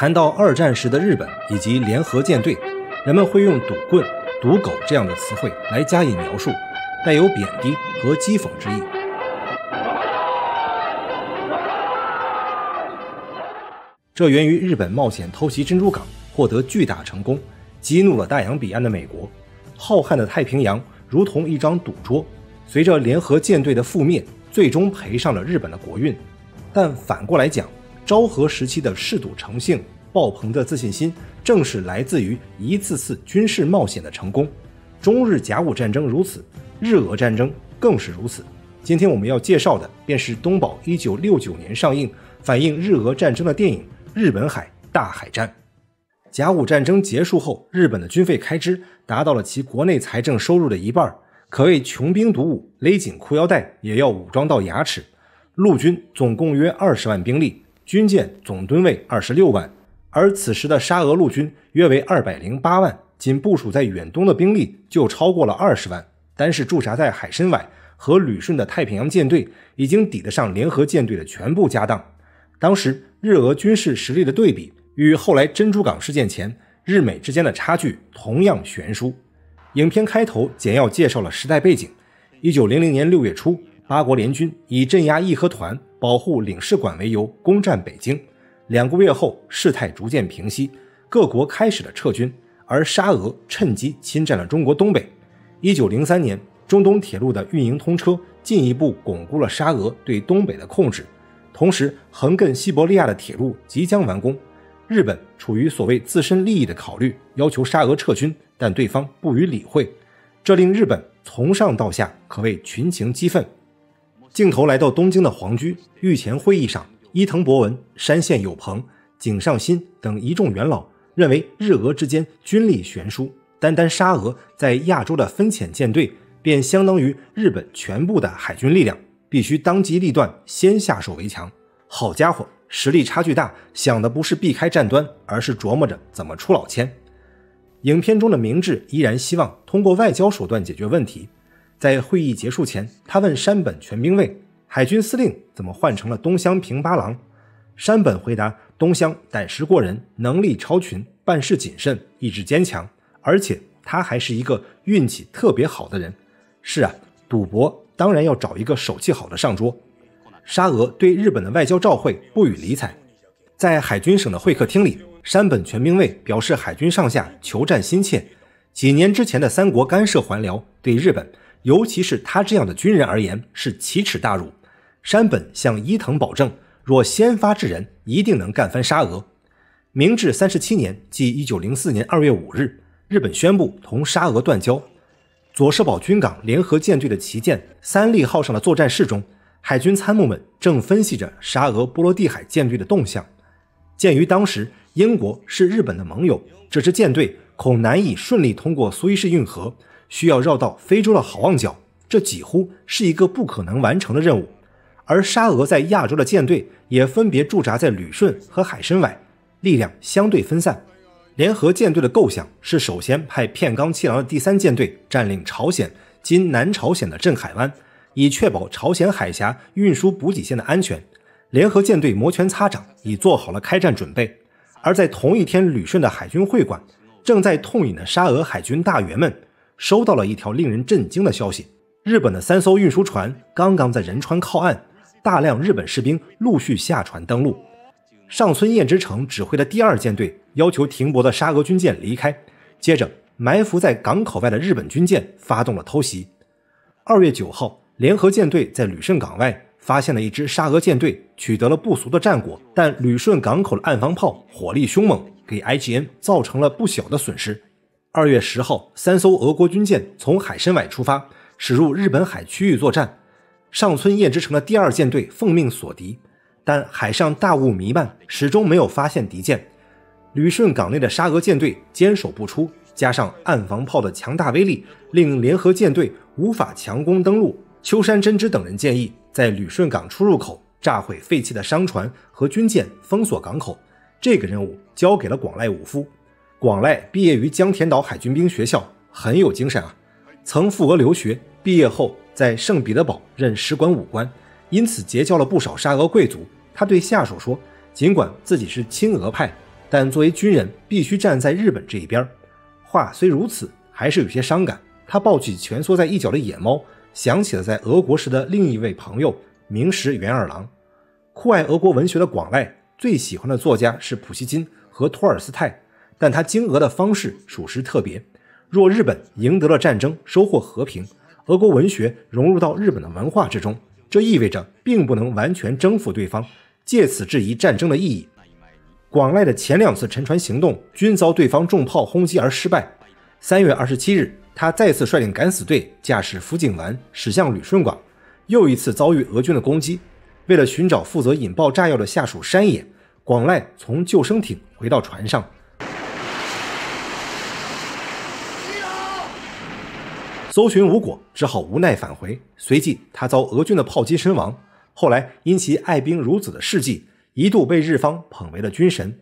谈到二战时的日本以及联合舰队，人们会用赌棍、赌狗这样的词汇来加以描述，带有贬低和讥讽之意。这源于日本冒险偷袭珍珠港获得巨大成功，激怒了大洋彼岸的美国。浩瀚的太平洋如同一张赌桌，随着联合舰队的覆灭，最终赔上了日本的国运。但反过来讲，昭和时期的嗜赌成性、爆棚的自信心，正是来自于一次次军事冒险的成功。中日甲午战争如此，日俄战争更是如此。今天我们要介绍的便是东宝1969年上映，反映日俄战争的电影《日本海大海战》。甲午战争结束后，日本的军费开支达到了其国内财政收入的一半，可谓穷兵黩武，勒紧裤腰带也要武装到牙齿。陆军总共约20万兵力，军舰总吨位26万，而此时的沙俄陆军约为208万，仅部署在远东的兵力就超过了20万。单是驻扎在海参崴和旅顺的太平洋舰队已经抵得上联合舰队的全部家当。当时日俄军事实力的对比，与后来珍珠港事件前日美之间的差距同样悬殊。影片开头简要介绍了时代背景。1900年6月初，八国联军以镇压义和团、保护领事馆为由攻占北京。2个月后，事态逐渐平息，各国开始了撤军，而沙俄趁机侵占了中国东北。1903年，中东铁路的运营通车，进一步巩固了沙俄对东北的控制。同时，横亘西伯利亚的铁路即将完工。日本出于所谓自身利益的考虑，要求沙俄撤军，但对方不予理会，这令日本从上到下可谓群情激愤。镜头来到东京的皇居御前会议上，伊藤博文、山县有朋、井上新等一众元老认为日俄之间军力悬殊，单单沙俄在亚洲的分遣舰队便相当于日本全部的海军力量，必须当机立断，先下手为强。好家伙，实力差距大，想的不是避开战端，而是琢磨着怎么出老千。影片中的明智依然希望通过外交手段解决问题。在会议结束前，他问山本全兵卫，海军司令怎么换成了东乡平八郎？山本回答，东乡胆识过人，能力超群，办事谨慎，意志坚强，而且他还是一个运气特别好的人。是啊，赌博当然要找一个手气好的上桌。沙俄对日本的外交照会不予理睬。在海军省的会客厅里，山本全兵卫表示海军上下求战心切。几年之前的三国干涉还辽，对日本，尤其是他这样的军人而言是奇耻大辱。山本向伊藤保证，若先发制人，一定能干翻沙俄。明治37年，即1904年2月5日，日本宣布同沙俄断交。佐世保军港联合舰队的旗舰三笠号上的作战室中，海军参谋们正分析着沙俄波罗的海舰队的动向。鉴于当时英国是日本的盟友，这支舰队恐难以顺利通过苏伊士运河，需要绕到非洲的好望角，这几乎是一个不可能完成的任务。而沙俄在亚洲的舰队也分别驻扎在旅顺和海参崴，力量相对分散。联合舰队的构想是首先派片冈七郎的第3舰队占领朝鲜（今南朝鲜）的镇海湾，以确保朝鲜海峡运输补给线的安全。联合舰队摩拳擦掌，已做好了开战准备。而在同一天，旅顺的海军会馆，正在痛饮的沙俄海军大员们收到了一条令人震惊的消息：日本的3艘运输船刚刚在仁川靠岸，大量日本士兵陆续下船登陆。上村彦之成指挥的第2舰队要求停泊的沙俄军舰离开，接着埋伏在港口外的日本军舰发动了偷袭。2月9号，联合舰队在旅顺港外发现了一支沙俄舰队，取得了不俗的战果，但旅顺港口的岸防炮火力凶猛，给 IGN 造成了不小的损失。2月10号，3艘俄国军舰从海参崴出发，驶入日本海区域作战。上村彦之成的第2舰队奉命锁敌，但海上大雾弥漫，始终没有发现敌舰。旅顺港内的沙俄舰队坚守不出，加上岸防炮的强大威力，令联合舰队无法强攻登陆。秋山真之等人建议，在旅顺港出入口炸毁废弃的商船和军舰，封锁港口。这个任务交给了广濑武夫。广濑毕业于江田岛海军兵学校，很有精神啊。曾赴俄留学，毕业后在圣彼得堡任使馆武官，因此结交了不少沙俄贵族。他对下属说，尽管自己是亲俄派， 但作为军人必须站在日本这一边。话虽如此，还是有些伤感。他抱起蜷缩在一角的野猫，想起了在俄国时的另一位朋友明石元二郎。酷爱俄国文学的广濑最喜欢的作家是普希金和托尔斯泰，但他经俄的方式属实特别。若日本赢得了战争，收获和平，俄国文学融入到日本的文化之中，这意味着并不能完全征服对方，借此质疑战争的意义。广濑的前2次沉船行动均遭对方重炮轰击而失败。3月27日，他再次率领敢死队驾驶福井丸驶向旅顺港，又一次遭遇俄军的攻击。为了寻找负责引爆炸药的下属山野，广濑从救生艇回到船上，搜寻无果，只好无奈返回。随即他遭俄军的炮击身亡。后来因其爱兵如子的事迹，一度被日方捧为了军神。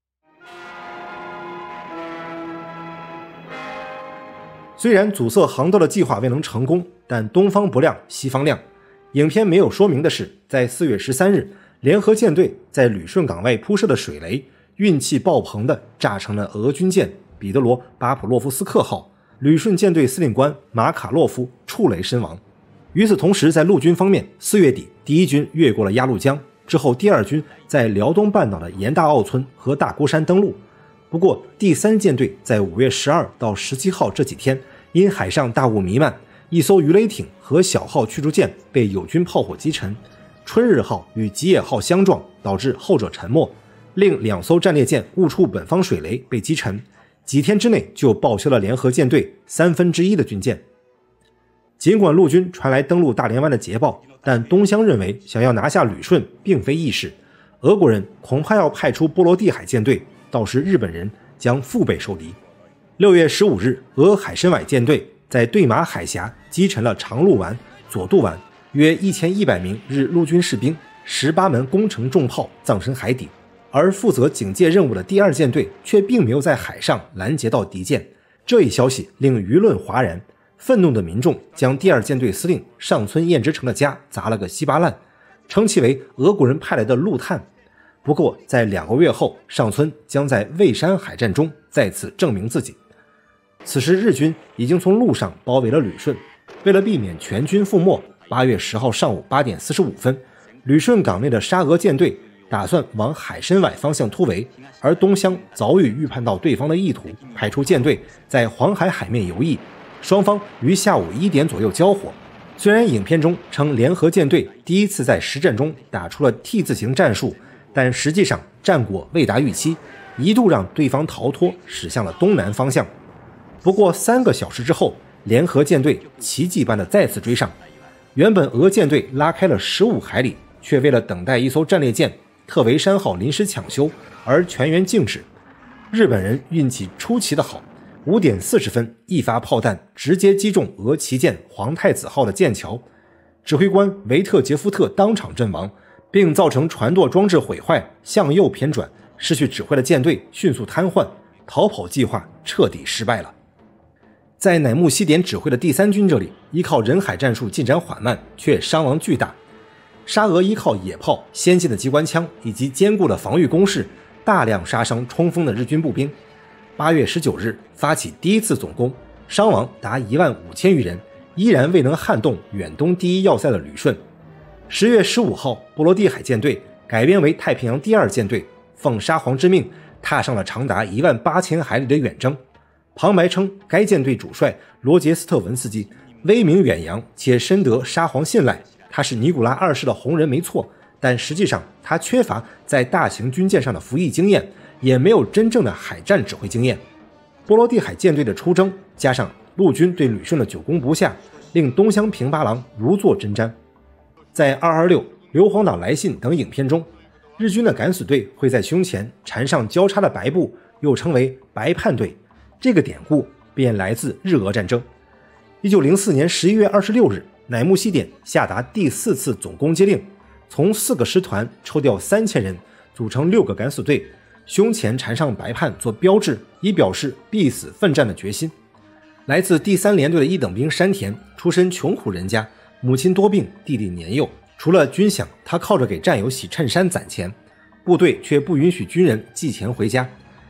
虽然阻塞航道的计划未能成功，但东方不亮西方亮。影片没有说明的是，在4月13日，联合舰队在旅顺港外铺设的水雷运气爆棚地炸成了俄军舰彼得罗·巴普洛夫斯克号，旅顺舰队司令官马卡洛夫触雷身亡。与此同时，在陆军方面，4月底第一军越过了鸭绿江，之后第二军在辽东半岛的盐大澳村和大孤山登陆。不过第3舰队在5月12到17号这几天，因海上大雾弥漫，一艘鱼雷艇和小号驱逐舰被友军炮火击沉，春日号与吉野号相撞，导致后者沉没，另2艘战列舰误触本方水雷被击沉。几天之内就报销了联合舰队1/3的军舰。尽管陆军传来登陆大连湾的捷报，但东乡认为想要拿下旅顺并非易事，俄国人恐怕要派出波罗的海舰队，到时日本人将腹背受敌。6月15日，俄海参崴舰队在对马海峡击沉了长鹿丸、佐渡丸，约1100名日陆军士兵，18门工程重炮葬身海底。而负责警戒任务的第2舰队却并没有在海上拦截到敌舰，这一消息令舆论哗然。愤怒的民众将第2舰队司令上村彦之成的家砸了个稀巴烂，称其为俄国人派来的陆探。不过在2个月后，上村将在蔚山海战中再次证明自己。此时日军已经从陆上包围了旅顺，为了避免全军覆没，8月10号上午8点45分，旅顺港内的沙俄舰队打算往海参崴方向突围，而东乡早已预判到对方的意图，派出舰队在黄海海面游弋，双方于下午1点左右交火。虽然影片中称联合舰队第一次在实战中打出了 T 字形战术，但实际上战果未达预期，一度让对方逃脱，驶向了东南方向。不过3个小时之后，联合舰队奇迹般的再次追上。原本俄舰队拉开了15海里，却为了等待一艘战列舰特维山号临时抢修而全员静止。日本人运气出奇的好，5点40分，一发炮弹直接击中俄旗舰皇太子号的舰桥，指挥官维特杰夫特当场阵亡，并造成船舵装置毁坏，向右偏转，失去指挥的舰队迅速瘫痪，逃跑计划彻底失败了。在乃木希典指挥的第3军这里，依靠人海战术进展缓慢，却伤亡巨大。沙俄依靠野炮、先进的机关枪以及坚固的防御工事，大量杀伤冲锋的日军步兵。8月19日发起第1次总攻，伤亡达15000余人，依然未能撼动远东第一要塞的旅顺。10月15号，波罗的海舰队改编为太平洋第2舰队，奉沙皇之命，踏上了长达18000海里的远征。旁白称，该舰队主帅罗杰斯特文斯基威名远扬，且深得沙皇信赖。他是尼古拉2世的红人没错，但实际上他缺乏在大型军舰上的服役经验，也没有真正的海战指挥经验。波罗的海舰队的出征，加上陆军对旅顺的久攻不下，令东乡平八郎如坐针毡。在226、硫磺岛来信等影片中，日军的敢死队会在胸前缠上交叉的白布，又称为白叛队。这个典故便来自日俄战争。1904年11月26日，乃木希典下达第4次总攻击令，从4个师团抽调3000人，组成6个敢死队，胸前缠上白判做标志，以表示必死奋战的决心。来自第3联队的一等兵山田，出身穷苦人家，母亲多病，弟弟年幼，除了军饷，他靠着给战友洗衬衫攒钱。部队却不允许军人寄钱回家，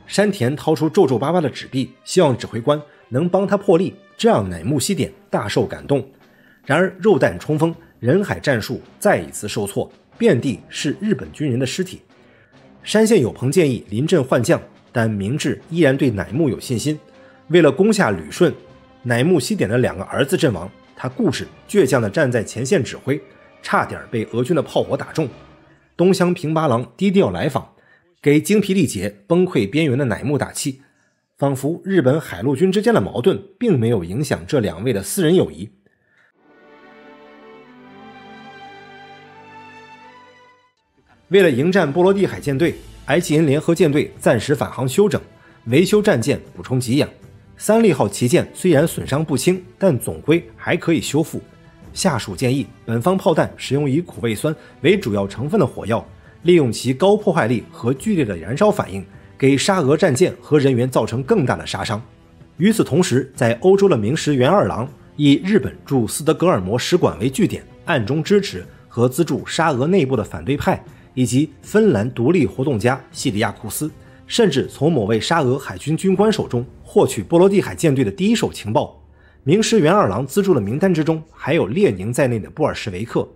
山田掏出皱皱巴巴的纸币，希望指挥官能帮他破例，这让乃木希典大受感动。然而肉弹冲锋，人海战术再一次受挫，遍地是日本军人的尸体。山县有朋建议临阵换将，但明智依然对乃木有信心。为了攻下旅顺，乃木希典的2个儿子阵亡，他固执倔强地站在前线指挥，差点被俄军的炮火打中。东乡平八郎低调来访，给精疲力竭、崩溃边缘的乃木打气，仿佛日本海陆军之间的矛盾并没有影响这2位的私人友谊。为了迎战波罗的海舰队，IJN联合舰队暂时返航休整，维修战舰，补充给养。三笠号旗舰虽然损伤不轻，但总归还可以修复。下属建议本方炮弹使用以苦味酸为主要成分的火药，利用其高破坏力和剧烈的燃烧反应，给沙俄战舰和人员造成更大的杀伤。与此同时，在欧洲的明石元二郎以日本驻斯德哥尔摩使馆为据点，暗中支持和资助沙俄内部的反对派以及芬兰独立活动家西里亚库斯，甚至从某位沙俄海军军官手中获取波罗的海舰队的第一手情报。明石元二郎资助的名单之中还有列宁在内的布尔什维克。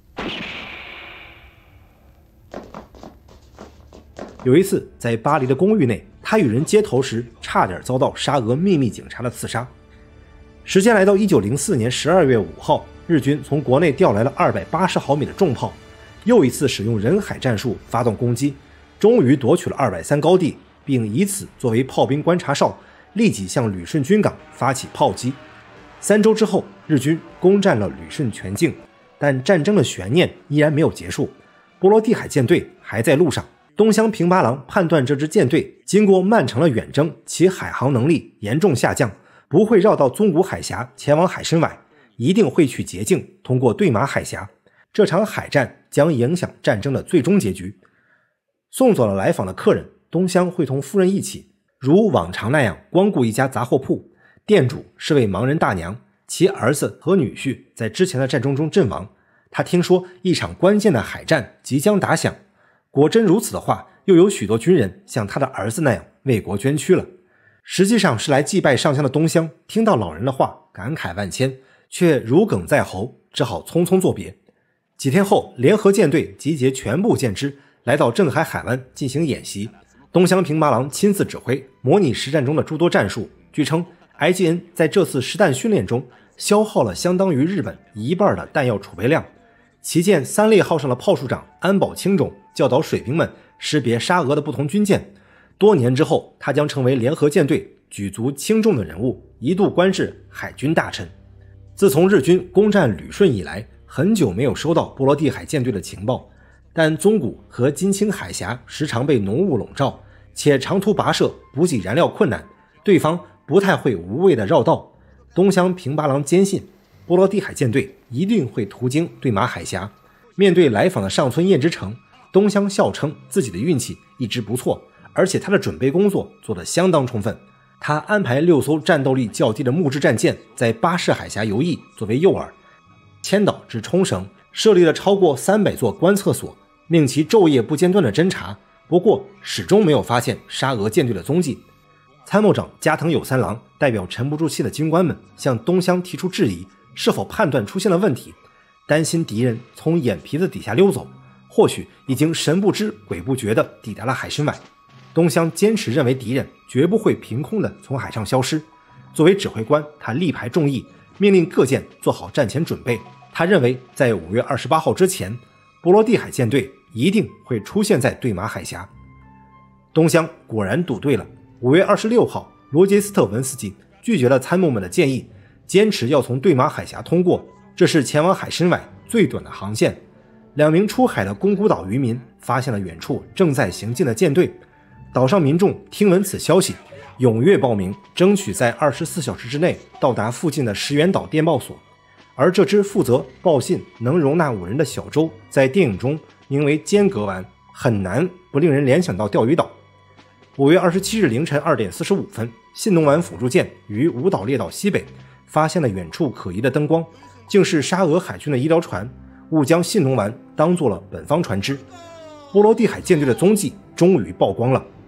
有一次在巴黎的公寓内，他与人接头时差点遭到沙俄秘密警察的刺杀。时间来到1904年12月5号，日军从国内调来了280毫米的重炮，又一次使用人海战术发动攻击，终于夺取了203高地，并以此作为炮兵观察哨，立即向旅顺军港发起炮击。3周之后，日军攻占了旅顺全境，但战争的悬念依然没有结束，波罗的海舰队还在路上。东乡平八郎判断这支舰队经过漫长的远征，其海航能力严重下降，不会绕到宗谷海峡前往海参崴，一定会取捷径通过对马海峡。这场海战将影响战争的最终结局。送走了来访的客人，东乡会同夫人一起如往常那样光顾一家杂货铺，店主是位盲人大娘，其儿子和女婿在之前的战争中阵亡。他听说一场关键的海战即将打响，果真如此的话，又有许多军人像他的儿子那样为国捐躯了。实际上是来祭拜上香的东乡听到老人的话，感慨万千，却如鲠在喉，只好匆匆作别。几天后，联合舰队集结全部舰只来到镇海海湾进行演习，东乡平八郎亲自指挥，模拟实战中的诸多战术。据称 IJN 在这次实弹训练中消耗了相当于日本1半的弹药储备量。旗舰三笠号上的炮术长安保清种教导水兵们识别沙俄的不同军舰。多年之后，他将成为联合舰队举足轻重的人物，一度官至海军大臣。自从日军攻占旅顺以来，很久没有收到波罗的海舰队的情报，但宗谷和金青海峡时常被浓雾笼罩，且长途跋涉补给燃料困难，对方不太会无谓的绕道。东乡平八郎坚信波罗的海舰队一定会途经对马海峡。面对来访的上村燕之城，东乡笑称自己的运气一直不错，而且他的准备工作做得相当充分。他安排6艘战斗力较低的木质战舰在巴士海峡游弋作为诱饵，千岛至冲绳设立了超过300座观测所，命其昼夜不间断的侦察，不过始终没有发现沙俄舰队的踪迹。参谋长加藤有三郎代表沉不住气的军官们向东乡提出质疑，是否判断出现了问题，担心敌人从眼皮子底下溜走，或许已经神不知鬼不觉地抵达了海参崴。东乡坚持认为敌人绝不会凭空地从海上消失。作为指挥官，他力排众议，命令各舰做好战前准备。他认为在5月28号之前，波罗的海舰队一定会出现在对马海峡。东乡果然赌对了。5月26号，罗杰斯特文斯基拒绝了参谋们的建议，坚持要从对马海峡通过，这是前往海参崴最短的航线。2名出海的宫古岛渔民发现了远处正在行进的舰队，岛上民众听闻此消息，踊跃报名，争取在24小时之内到达附近的石垣岛电报所。而这只负责报信能容纳5人的小舟，在电影中名为间隔湾，很难不令人联想到钓鱼岛。5月27日凌晨2点45分，信浓湾辅助舰于五岛列岛西北发现了远处可疑的灯光，竟是沙俄海军的医疗船，误将信浓湾当作了本方船只。波罗的海舰队的踪迹终于曝光了。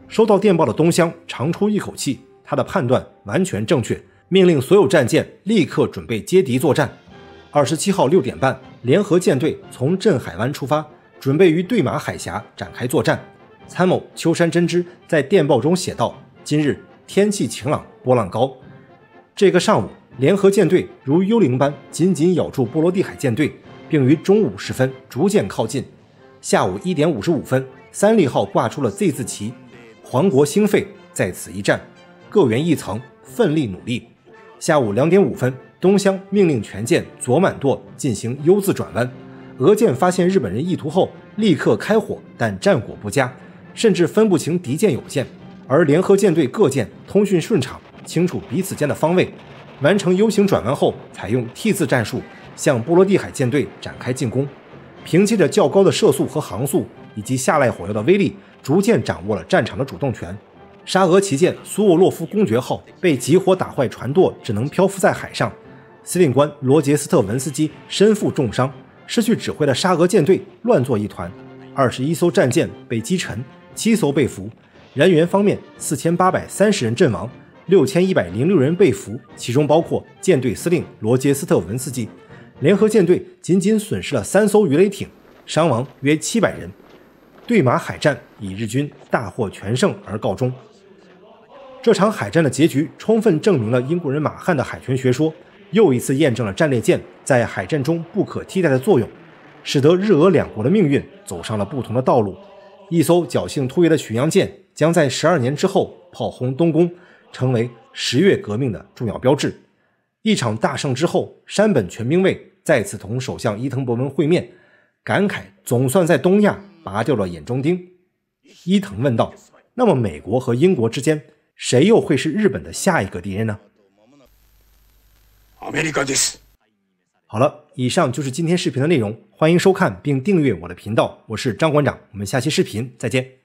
收到电报的东乡长出一口气，他的判断完全正确，命令所有战舰立刻准备接敌作战。27号6点半，联合舰队从镇海湾出发，准备于对马海峡展开作战。参谋秋山真之在电报中写道：今日天气晴朗，波浪高。这个上午，联合舰队如幽灵般紧紧咬住波罗的海舰队，并于中午时分逐渐靠近。下午1点55分，三利号挂出了 Z 字旗，皇国兴废，在此一战，各员一层，奋力努力。下午2点5分，东乡命令全舰左满舵进行 U 字转弯。俄舰发现日本人意图后，立刻开火，但战果不佳，甚至分不清敌舰有舰。而联合舰队各舰通讯顺畅，清楚彼此间的方位，完成 U 型转弯后，采用 T 字战术向波罗的海舰队展开进攻。凭借着较高的射速和航速以及下赖火药的威力，逐渐掌握了战场的主动权。沙俄旗舰苏沃洛夫公爵号被集火打坏船舵，只能漂浮在海上。司令官罗杰斯特文斯基身负重伤，失去指挥的沙俄舰队乱作一团，21艘战舰被击沉，7艘被俘。人员方面，4830人阵亡，6106人被俘，其中包括舰队司令罗杰斯特文斯基。联合舰队仅仅损失了3艘鱼雷艇，伤亡约700人。对马海战以日军大获全胜而告终。这场海战的结局充分证明了英国人马汉的海权学说，又一次验证了战列舰在海战中不可替代的作用，使得日俄两国的命运走上了不同的道路。一艘侥幸突围的巡洋舰将在12年之后炮轰东宫，成为10月革命的重要标志。一场大胜之后，山本全兵卫再次同首相伊藤博文会面，感慨总算在东亚拔掉了眼中钉。伊藤问道：那么美国和英国之间，谁又会是日本的下一个敌人呢？好了，以上就是今天视频的内容，欢迎收看并订阅我的频道，我是张馆长，我们下期视频再见。